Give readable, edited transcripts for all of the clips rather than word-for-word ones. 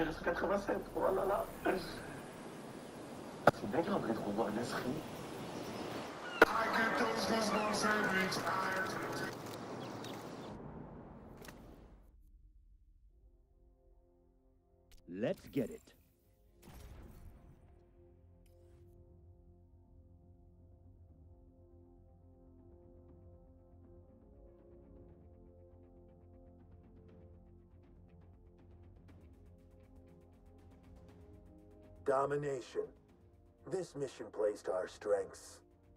87. Oh là là. C'est bien qu'il devrait trouver un esprit. Let's get it. Domination. This mission plays to our strengths.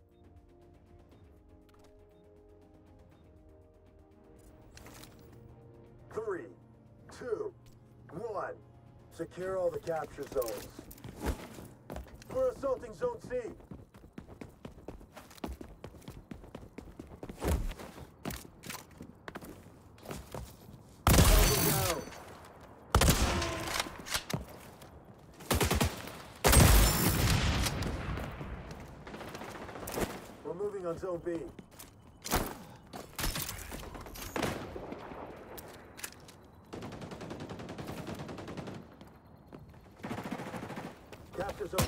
Three, 2, 1. Secure all the capture zones. We're assaulting Zone C. Down. We're moving on Zone B. Capture zone.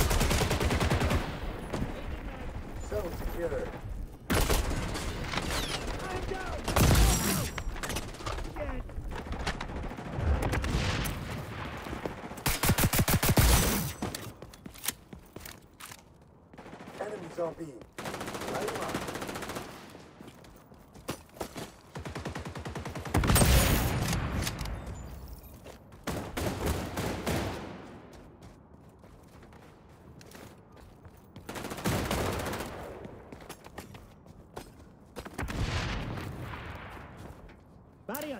Zone secured. I'm down! Again! Enemies on B. Light 'em up. Barrier!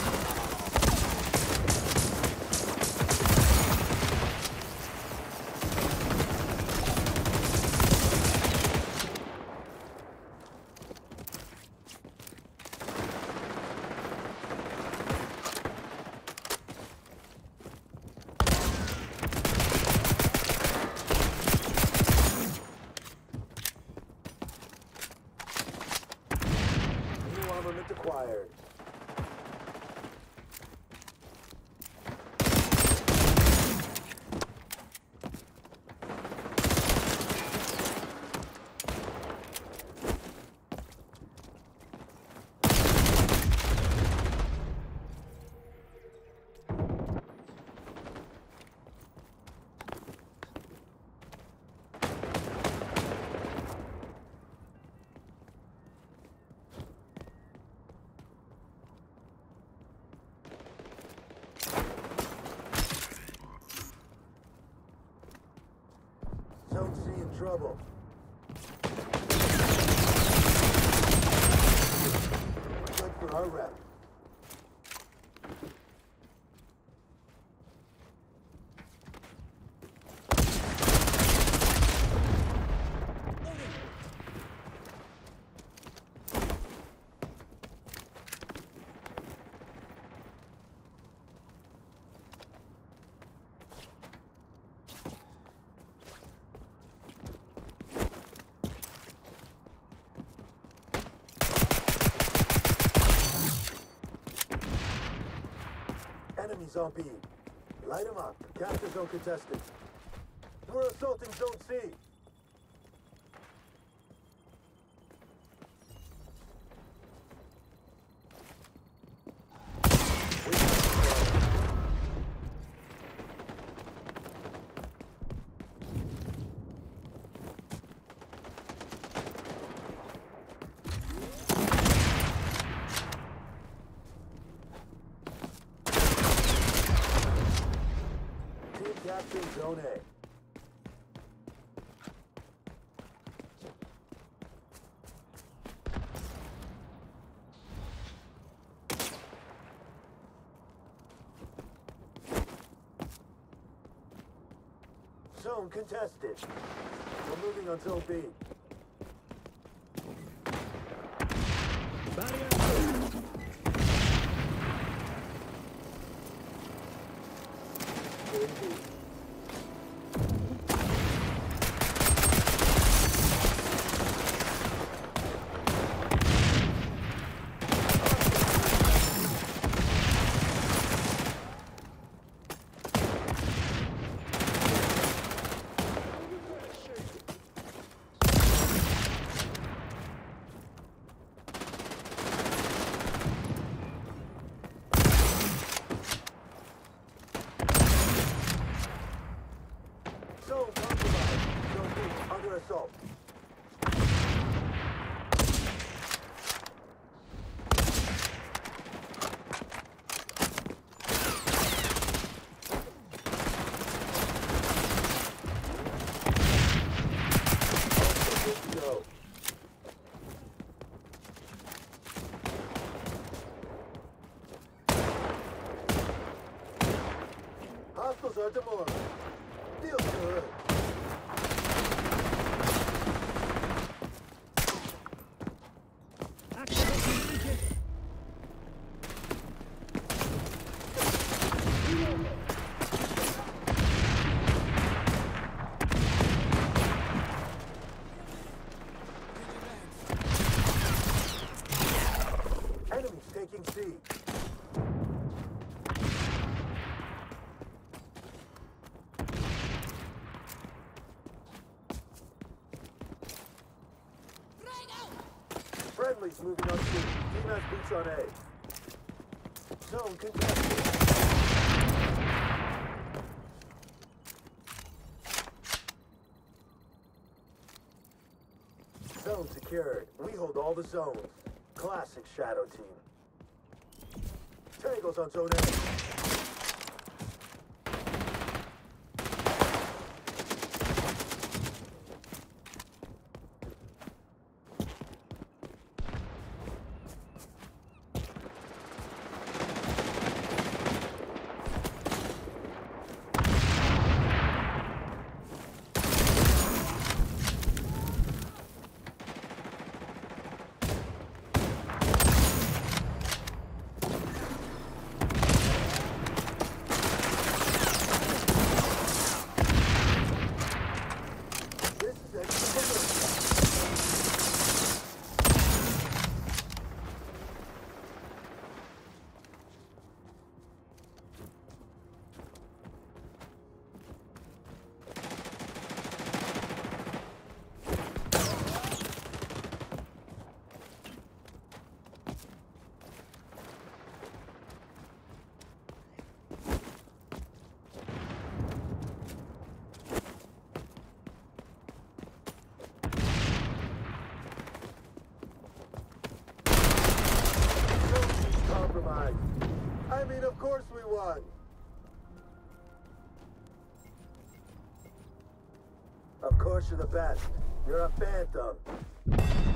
New armament acquired. Zone C in trouble. Good for our rep. Enemies on B. Light them up. Capture zone contested. We're assaulting Zone C. Capturing Zone A. Zone contested. We're moving on Zone B. Barrier! Zone B. Hostiles are demoralized. Feels good. Activate agent. Enemies taking C. Friendly's moving on C. Team has boots on A. Zone contested. Zone secured. We hold all the zones. Classic Shadow Team. Tangles on Zone A. I mean, of course we won. Of course you're the best. You're a phantom.